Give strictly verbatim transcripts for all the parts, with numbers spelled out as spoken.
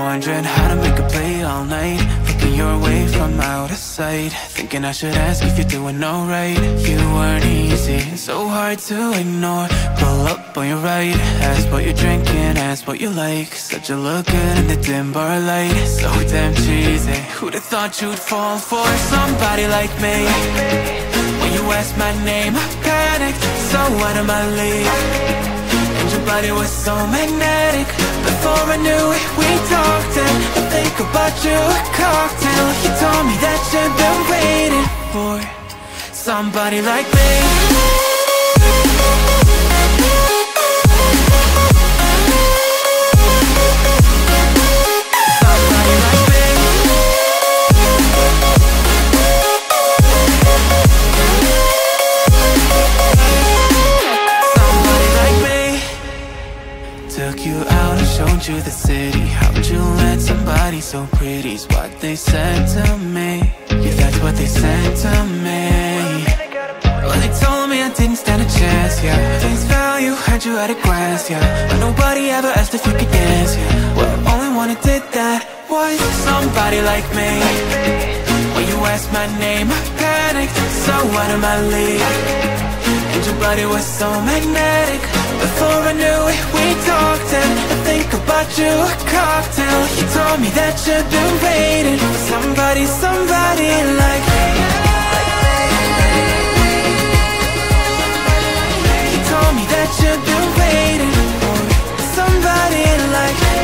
wondering how to make a play all night, looking your way from out of sight, thinking I should ask if you're doing alright. You weren't easy, so hard to ignore. Pull up on your right, ask what you're drinking, ask what you like. Said you look good in the dim bar light, so damn cheesy. Who'd have thought you'd fall for somebody like me? When you asked my name, I panicked, so out of my league. And your body was so magnetic. Before I knew it, we talked, and I think about you a cocktail. You told me that you've been waiting for somebody like me. Took you out and showed you the city. How'd you let somebody so pretty's what they said to me? Yeah, that's what they said to me. Well, they told me I didn't stand a chance, yeah. Face value, had you at a glance, yeah. But nobody ever asked if you could dance, yeah. Well, only one who did that was somebody like me. When you asked my name, I panicked, so out of my league. And your body was so magnetic. Before I knew it, we talked, and I think about you a cocktail. You told me that you've been waiting for somebody, somebody like me. You told me that you've been waiting for somebody like me.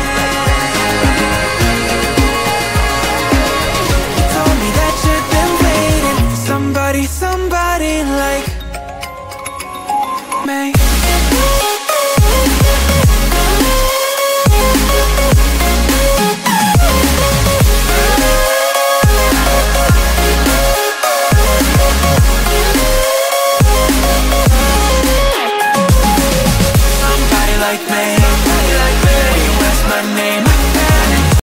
You told me that you've been waiting for somebody, somebody like me.